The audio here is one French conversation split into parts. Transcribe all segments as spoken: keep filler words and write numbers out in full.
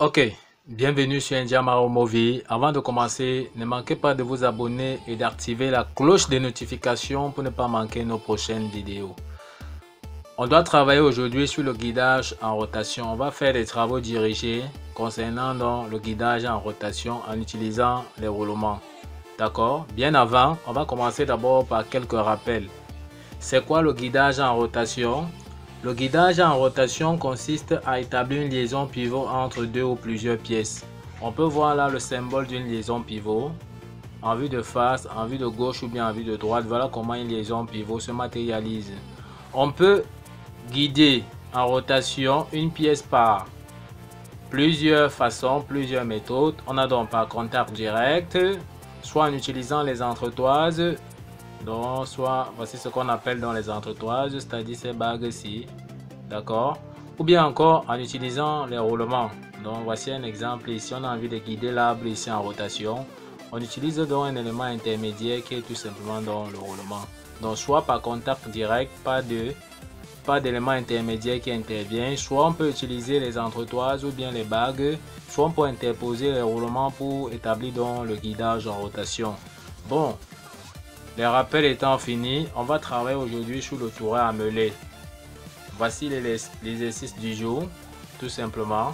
Ok, bienvenue sur Ndiamaro Movie. Avant de commencer, ne manquez pas de vous abonner et d'activer la cloche de notification pour ne pas manquer nos prochaines vidéos. On doit travailler aujourd'hui sur le guidage en rotation. On va faire des travaux dirigés concernant donc le guidage en rotation en utilisant les roulements. D'accord? Bien avant, on va commencer d'abord par quelques rappels. C'est quoi le guidage en rotation? Le guidage en rotation consiste à établir une liaison pivot entre deux ou plusieurs pièces. On peut voir là le symbole d'une liaison pivot. En vue de face, en vue de gauche ou bien en vue de droite, voilà comment une liaison pivot se matérialise. On peut guider en rotation une pièce par plusieurs façons, plusieurs méthodes. On a donc par contact direct, soit en utilisant les entretoises. Donc, soit, voici ce qu'on appelle dans les entretoises, c'est-à-dire ces bagues-ci, d'accord? Ou bien encore en utilisant les roulements. Donc, voici un exemple ici, on a envie de guider l'arbre ici en rotation. On utilise donc un élément intermédiaire qui est tout simplement dans le roulement. Donc, soit par contact direct, pas de, pas d'élément intermédiaire qui intervient, soit on peut utiliser les entretoises ou bien les bagues, soit on peut interposer les roulements pour établir donc le guidage en rotation. Bon. Les rappels étant finis, on va travailler aujourd'hui sur le touret à meuler. Voici l'exercice du jour, tout simplement.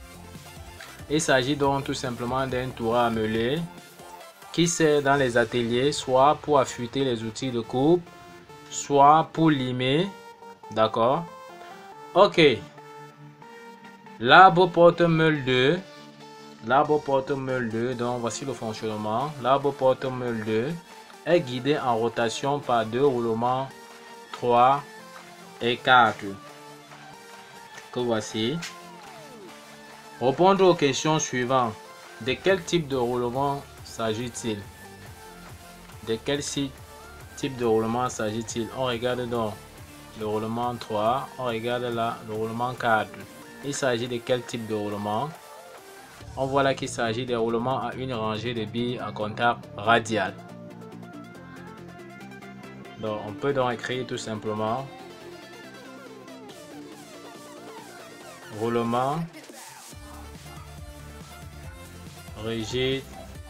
Il s'agit donc tout simplement d'un touret à meuler qui sert dans les ateliers, soit pour affûter les outils de coupe, soit pour limer. D'accord? Ok. L'arbre porte meule deux. L'arbre porte meule deux, donc voici le fonctionnement. L'arbre porte meule deux est guidé en rotation par deux roulements trois et quatre que voici. Répondre aux questions suivantes. De quel type de roulement s'agit-il? De quel type de roulement s'agit-il? On regarde donc le roulement trois, on regarde là le roulement quatre. Il s'agit de quel type de roulement? On voit là qu'il s'agit des roulements à une rangée de billes à contact radial. Donc, on peut donc écrire tout simplement roulement rigide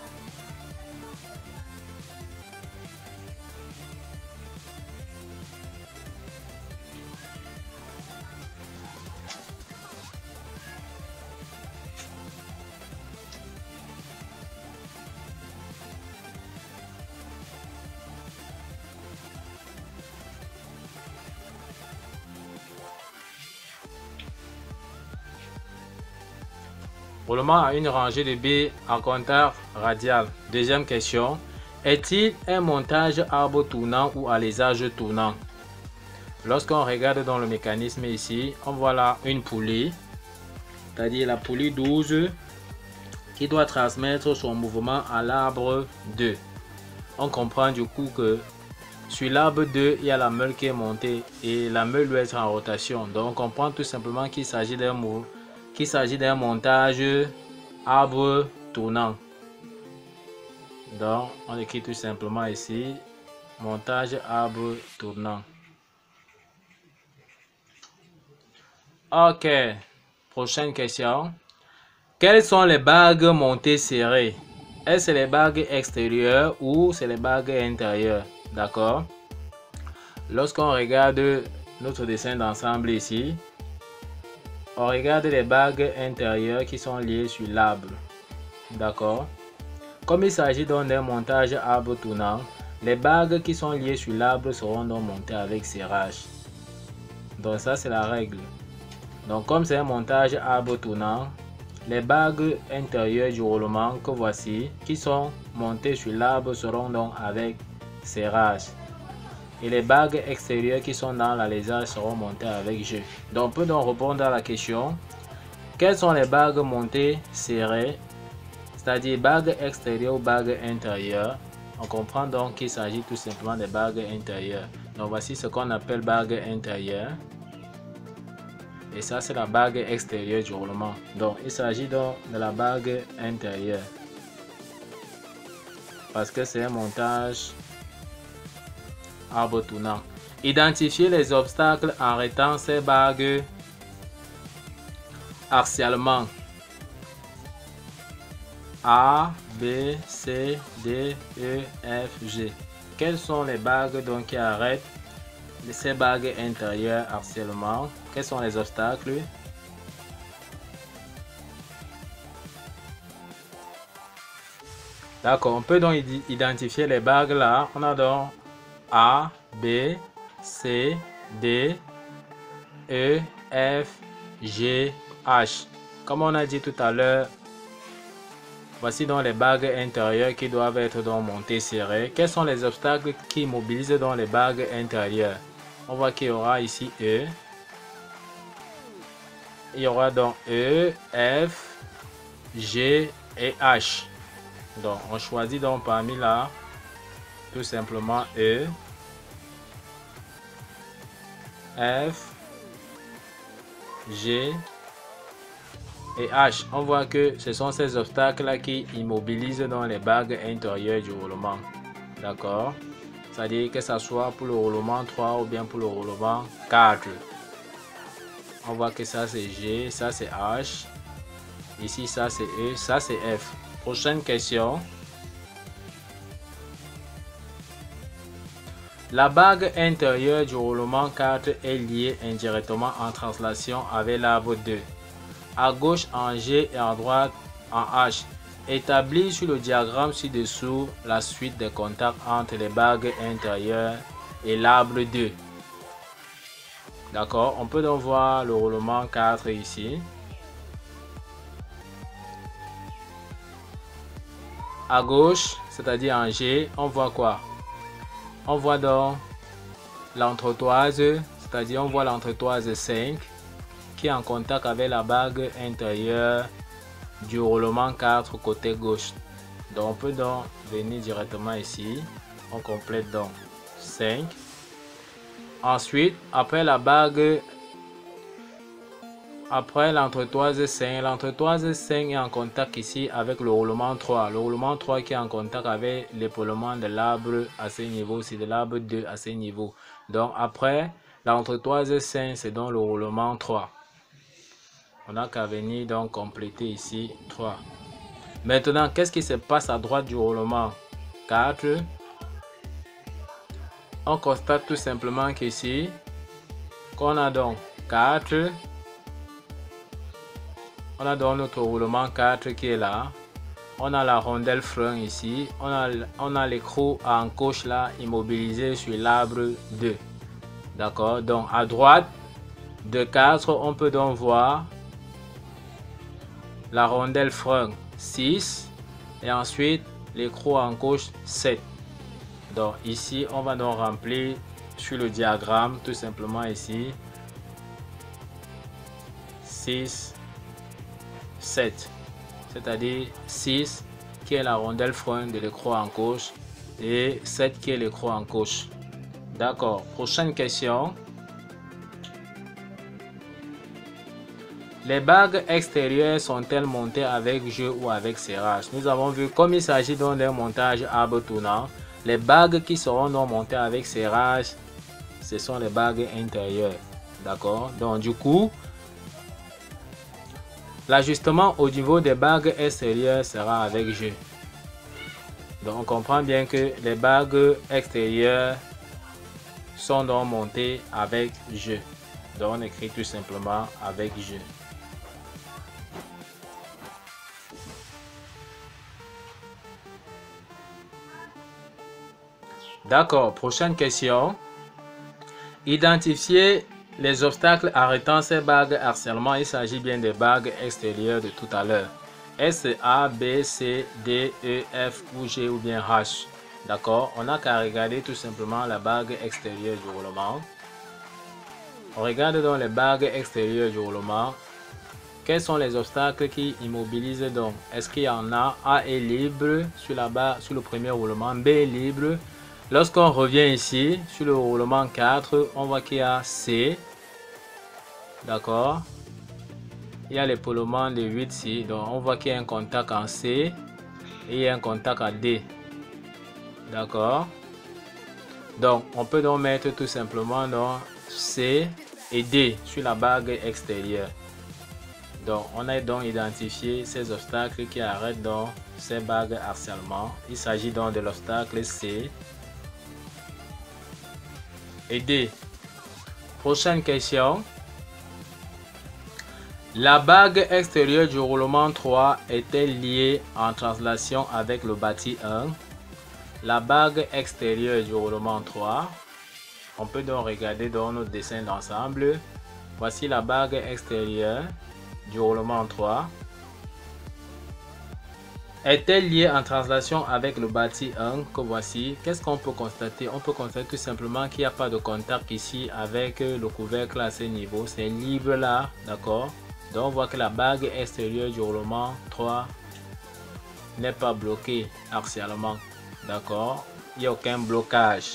roulement à une rangée de billes à contact radial. Deuxième question. Est-il un montage arbre tournant ou alésage tournant? Lorsqu'on regarde dans le mécanisme ici, on voit là une poulie, c'est-à-dire la poulie douze qui doit transmettre son mouvement à l'arbre deux. On comprend du coup que sur l'arbre deux, il y a la meule qui est montée et la meule doit être en rotation. Donc on comprend tout simplement qu'il s'agit d'un mouvement. qu'il s'agit d'un montage arbre tournant. Donc, on écrit tout simplement ici montage arbre tournant. Ok, prochaine question. Quelles sont les bagues montées serrées? Est-ce les bagues extérieures ou c'est les bagues intérieures? D'accord. Lorsqu'on regarde notre dessin d'ensemble ici, on regarde les bagues intérieures qui sont liées sur l'arbre. D'accord. Comme il s'agit donc d'un montage arbre tournant, les bagues qui sont liées sur l'arbre seront donc montées avec serrage. Donc ça c'est la règle. Donc comme c'est un montage arbre tournant, les bagues intérieures du roulement que voici, qui sont montées sur l'arbre, seront donc avec serrage. Et les bagues extérieures qui sont dans l'alésage seront montées avec jeu. Donc on peut donc répondre à la question. Quelles sont les bagues montées serrées? C'est-à-dire bagues extérieures ou bagues intérieures. On comprend donc qu'il s'agit tout simplement des bagues intérieures. Donc voici ce qu'on appelle bague intérieure. Et ça c'est la bague extérieure du roulement. Donc il s'agit donc de la bague intérieure. Parce que c'est un montage arbre tournant. Identifier les obstacles en arrêtant ces bagues axialement. A, B, C, D, E, F, G. Quelles sont les bagues donc qui arrêtent ces bagues intérieures harcèlement? Quels sont les obstacles? D'accord, on peut donc identifier les bagues là. On a donc A, B, C, D, E, F, G, H. Comme on a dit tout à l'heure, voici donc les bagues intérieures qui doivent être donc montées serrées. Quels sont les obstacles qui immobilisent donc les bagues intérieures? On voit qu'il y aura ici E. Il y aura donc E, F, G et H. Donc on choisit donc parmi là tout simplement E, F, G et H. On voit que ce sont ces obstacles là qui immobilisent dans les bagues intérieures du roulement. D'accord? C'est-à-dire que ce soit pour le roulement trois ou bien pour le roulement quatre. On voit que ça c'est G, ça c'est H. Ici ça c'est E, ça c'est F. Prochaine question. La bague intérieure du roulement quatre est liée indirectement en translation avec l'arbre deux. À gauche en G et à droite en H. Établis sur le diagramme ci-dessous la suite des contacts entre les bagues intérieures et l'arbre deux. D'accord, on peut donc voir le roulement quatre ici. À gauche, c'est-à-dire en G, on voit quoi? On voit donc l'entretoise, c'est-à-dire on voit l'entretoise cinq qui est en contact avec la bague intérieure du roulement quatre côté gauche. Donc on peut donc venir directement ici, on complète donc cinq. Ensuite, après la bague, après l'entretoise cinq, l'entretoise cinq est en contact ici avec le roulement trois. Le roulement trois qui est en contact avec l'épaulement de l'arbre à ce niveau, c'est de l'arbre deux à ce niveau. Donc après l'entretoise cinq, c'est donc le roulement trois. On n'a qu'à venir donc compléter ici trois. Maintenant, qu'est-ce qui se passe à droite du roulement quatre? On constate tout simplement qu'ici, qu'on a donc quatre. On a donc notre roulement quatre qui est là. On a la rondelle frein ici. On a, on a l'écrou en coche là immobilisé sur l'arbre deux. D'accord. Donc à droite de quatre, on peut donc voir la rondelle frein six. Et ensuite l'écrou en coche sept. Donc ici, on va donc remplir sur le diagramme tout simplement ici six. sept, c'est-à-dire six qui est la rondelle frein de l'écrou en coche et sept qui est l'écrou en coche. D'accord, prochaine question. Les bagues extérieures sont-elles montées avec jeu ou avec serrage? Nous avons vu, comme il s'agit donc d'un montage arbre tournant, les bagues qui seront donc montées avec serrage, ce sont les bagues intérieures. D'accord, donc du coup, l'ajustement au niveau des bagues extérieures sera avec jeu. Donc on comprend bien que les bagues extérieures sont donc montées avec jeu. Donc on écrit tout simplement avec jeu. D'accord, prochaine question. Identifier les obstacles arrêtant ces bagues harcèlement. Il s'agit bien des bagues extérieures de tout à l'heure. S, A, B, C, D, E, F ou G ou bien H. D'accord, on n'a qu'à regarder tout simplement la bague extérieure du roulement. On regarde donc les bagues extérieures du roulement. Quels sont les obstacles qui immobilisent donc? Est-ce qu'il y en a? A est libre sur la barre, sur le premier roulement. B est libre. Lorsqu'on revient ici sur le roulement quatre, on voit qu'il y a C. D'accord. Il y a l'épaulement de huit ici. Donc on voit qu'il y a un contact en C et il y a un contact en D. D'accord. Donc on peut donc mettre tout simplement donc C et D sur la bague extérieure. Donc, on a donc identifié ces obstacles qui arrêtent donc ces bagues harcèlement. Il s'agit donc de l'obstacle C et D. Prochaine question. La bague extérieure du roulement trois est-elle liée en translation avec le bâti un? La bague extérieure du roulement trois. On peut donc regarder dans notre dessin d'ensemble. Voici la bague extérieure du roulement trois. Est-elle liée en translation avec le bâti un que voici? Qu'est-ce qu'on peut constater? On peut constater tout simplement qu'il n'y a pas de contact ici avec le couvercle à ce niveau. C'est libre là, d'accord? Donc on voit que la bague extérieure du roulement trois n'est pas bloquée axialement, d'accord? Il n'y a aucun blocage.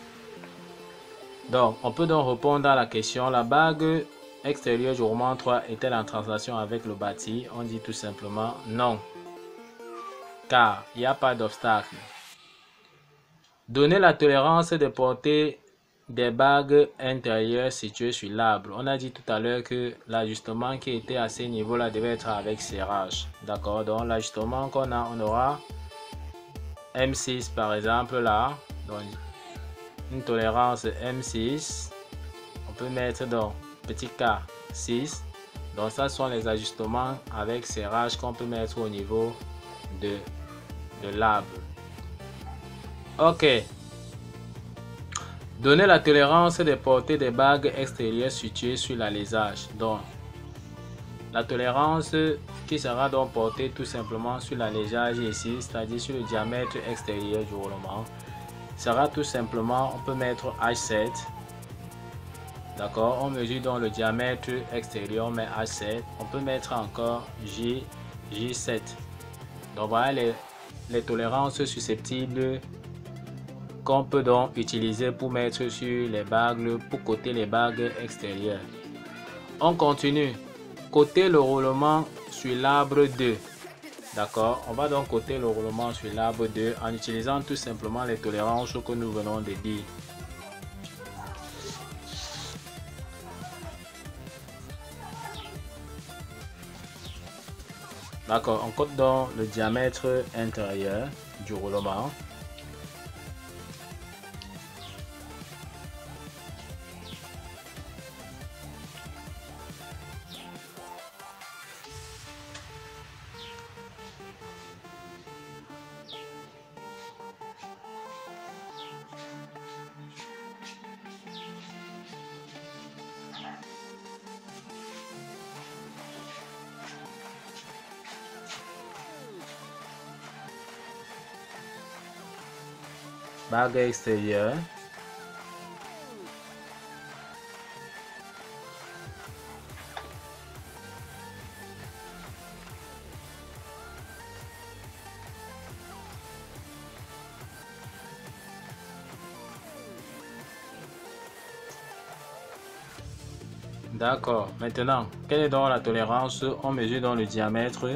Donc on peut donc répondre à la question: la bague extérieure du roulement trois est-elle en translation avec le bâti? On dit tout simplement non, car il n'y a pas d'obstacle. Donner la tolérance de portée des bagues intérieures situées sur l'arbre. On a dit tout à l'heure que l'ajustement qui était à ce niveau-là devait être avec serrage. D'accord? Donc l'ajustement qu'on a, on aura M six par exemple là. Donc une tolérance M six. On peut mettre donc petit K six. Donc ça sont les ajustements avec serrage qu'on peut mettre au niveau de, de l'arbre. Ok. Donner la tolérance de portée des bagues extérieures situées sur l'alésage. Donc, la tolérance qui sera donc portée tout simplement sur l'alésage ici, c'est-à-dire sur le diamètre extérieur du roulement, sera tout simplement, on peut mettre H sept. D'accord, on mesure donc le diamètre extérieur, on met H sept. On peut mettre encore J, J sept. Donc voilà les, les tolérances susceptibles qu'on peut donc utiliser pour mettre sur les bagues, pour coter les bagues extérieures. On continue. Coter le roulement sur l'arbre deux. D'accord, on va donc coter le roulement sur l'arbre deux en utilisant tout simplement les tolérances que nous venons de dire. D'accord, on cote donc le diamètre intérieur du roulement. Bague extérieure. D'accord. Maintenant, quelle est donc la tolérance? On mesure dans le diamètre.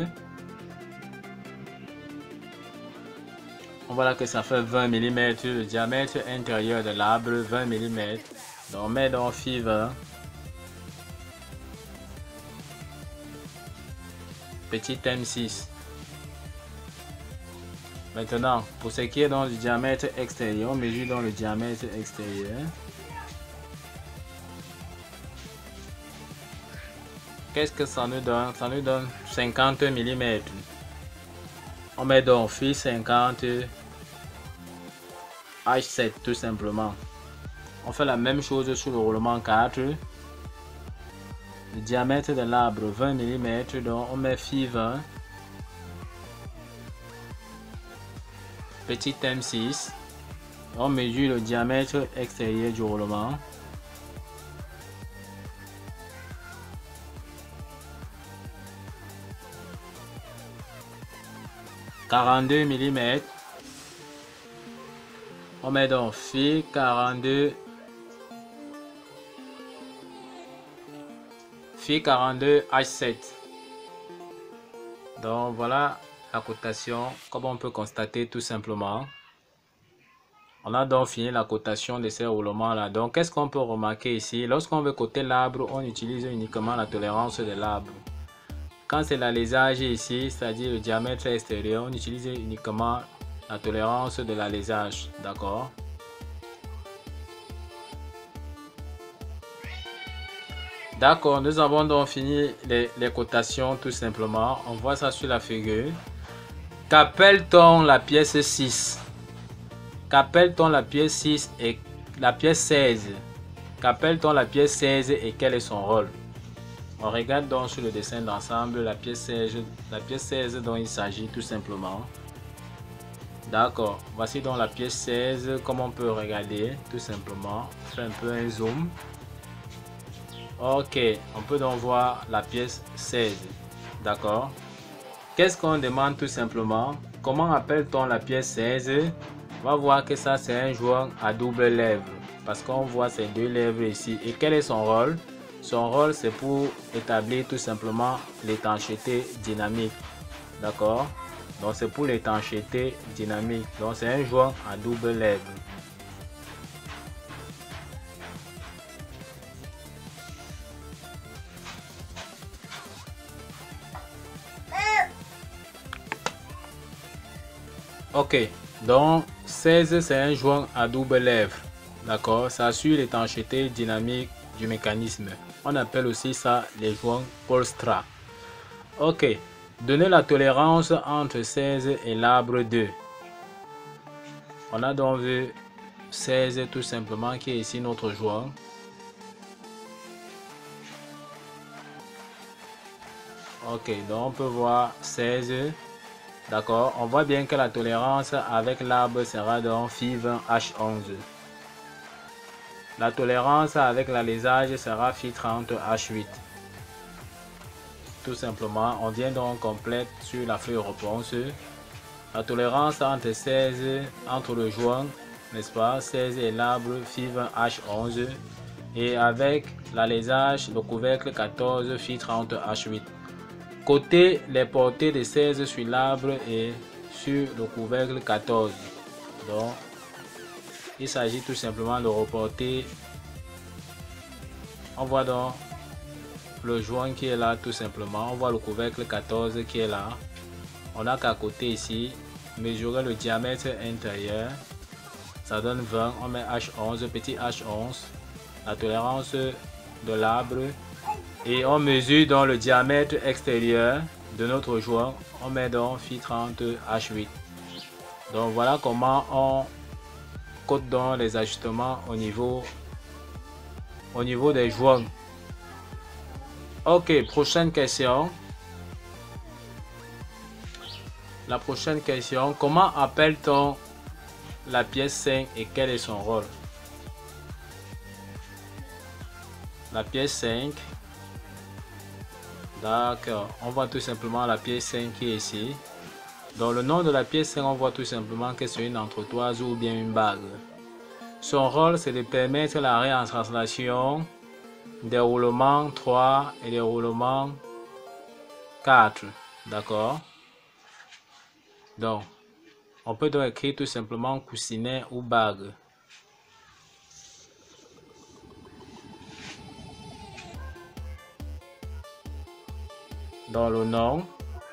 On voit là que ça fait vingt millimètres. Le diamètre intérieur de l'arbre, vingt millimètres. Donc, on met dans Phi vingt. Petit M six. Maintenant, pour ce qui est dans le diamètre extérieur, on mesure dans le diamètre extérieur. Qu'est-ce que ça nous donne? Ça nous donne cinquante millimètres. On met donc Phi cinquante H sept tout simplement. On fait la même chose sur le roulement quatre. Le diamètre de l'arbre vingt millimètres, donc on met Phi vingt. Petit M six. On mesure le diamètre extérieur du roulement. quarante-deux millimètres. On met donc Phi quarante-deux. Phi quarante-deux H sept. Donc voilà la cotation, comme on peut constater tout simplement. On a donc fini la cotation de ces roulements là. Donc qu'est-ce qu'on peut remarquer ici? Lorsqu'on veut coter l'arbre, on utilise uniquement la tolérance de l'arbre. Quand c'est l'alésage ici, c'est-à-dire le diamètre extérieur, on utilise uniquement la tolérance de l'alésage, d'accord? D'accord, nous avons donc fini les, les cotations tout simplement. On voit ça sur la figure. Qu'appelle-t-on la pièce six? Qu'appelle-t-on la pièce six et la pièce seize? Qu'appelle-t-on la pièce seize et quel est son rôle? On regarde donc sur le dessin d'ensemble la pièce seize, la pièce seize dont il s'agit tout simplement. D'accord, voici donc la pièce seize, comme on peut regarder tout simplement. Je fais un peu un zoom. Ok, on peut donc voir la pièce seize. D'accord. Qu'est-ce qu'on demande tout simplement? Comment appelle-t-on la pièce seize? On va voir que ça c'est un joueur à double lèvre. Parce qu'on voit ces deux lèvres ici. Et quel est son rôle? Son rôle c'est pour établir tout simplement l'étanchéité dynamique. D'accord? Donc c'est pour l'étanchéité dynamique. Donc c'est un joueur à double lèvre. Ok, donc seize c'est un joueur à double lèvre. D'accord, ça assure l'étanchéité dynamique du mécanisme. On appelle aussi ça les joueurs Polstra. Ok, donner la tolérance entre seize et l'arbre deux. On a donc vu seize tout simplement qui est ici notre joueur. Ok, donc on peut voir seize. D'accord, on voit bien que la tolérance avec l'arbre sera donc Phi vingt H onze. La tolérance avec l'alésage sera Phi trente H huit. Tout simplement, on vient donc complète sur la feuille réponse. La tolérance entre seize, entre le joint, n'est-ce pas, seize et l'arbre Phi vingt H onze. Et avec l'alésage, le couvercle quatorze Phi trente H huit. Côté les portées de seize sur l'arbre et sur le couvercle quatorze. Donc, il s'agit tout simplement de reporter. On voit donc le joint qui est là tout simplement. On voit le couvercle quatorze qui est là. On a qu'à côté ici, mesurer le diamètre intérieur. Ça donne vingt. On met H onze, petit H onze. La tolérance de l'arbre. Et on mesure donc le diamètre extérieur de notre joint. On met donc Phi trente H huit. Donc voilà comment on code donc les ajustements au niveau, au niveau des joints. Ok, prochaine question. La prochaine question, comment appelle-t-on la pièce cinq et quel est son rôle? La pièce cinq. D'accord, on voit tout simplement la pièce cinq qui est ici. Dans le nom de la pièce cinq, on voit tout simplement que c'est une entretoise ou bien une bague. Son rôle, c'est de permettre la rétranslation des roulements trois et des roulements quatre. D'accord? Donc, on peut donc écrire tout simplement coussinet ou bague. Dans le nom,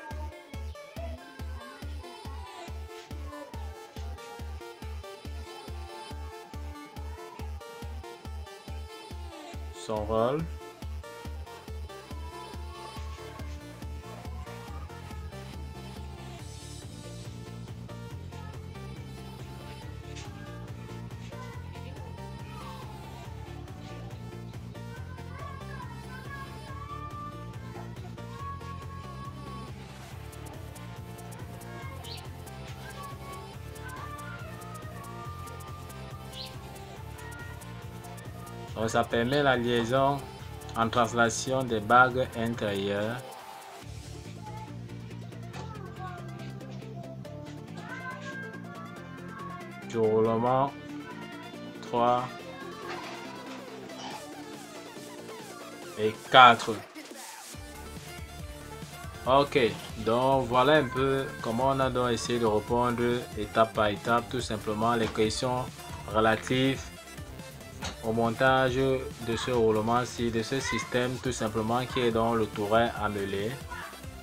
son rôle, donc ça permet la liaison en translation des bagues intérieures. Du roulement trois et quatre. Ok, donc voilà un peu comment on a donc essayé de répondre étape par étape, tout simplement les questions relatives au montage de ce roulement-ci, de ce système tout simplement qui est dans le touret à mêler.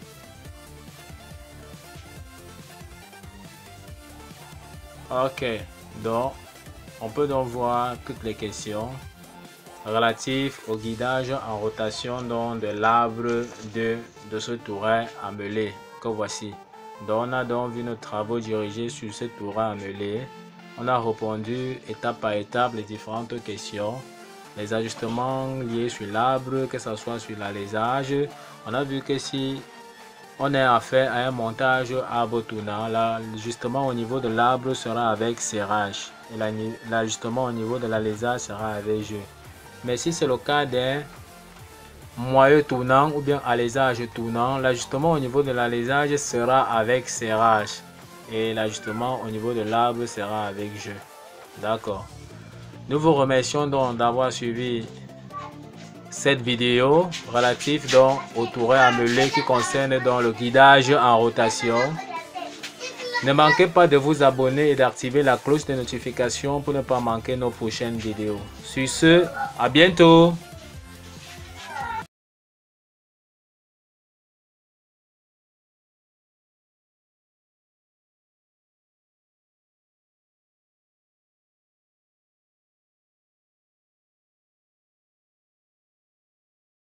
Ok, donc on peut donc voir toutes les questions relatives au guidage en rotation donc de l'arbre de, de ce touret amelé que voici. Donc on a donc vu nos travaux dirigés sur ce touret amelé. On a répondu étape par étape les différentes questions, les ajustements liés sur l'arbre, que ce soit sur l'alésage. On a vu que si on a affaire à un montage arbre tournant, l'ajustement au niveau de l'arbre sera avec serrage et l'ajustement au niveau de l'alésage sera avec jeu. Mais si c'est le cas d'un moyeu tournant ou bien alésage tournant, l'ajustement au niveau de l'alésage sera avec serrage et l'ajustement au niveau de l'arbre sera avec jeu. D'accord. Nous vous remercions donc d'avoir suivi cette vidéo relative donc au touret amelé qui concerne donc le guidage en rotation. Ne manquez pas de vous abonner et d'activer la cloche de notification pour ne pas manquer nos prochaines vidéos. Sur ce, à bientôt.